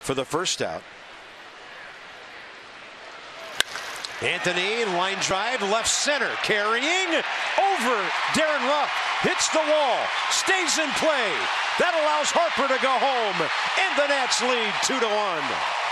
for the first out. Anthony, line drive, left center, carrying over. Darren Ruff hits the wall, stays in play. That allows Harper to go home, and the Nats lead 2-1.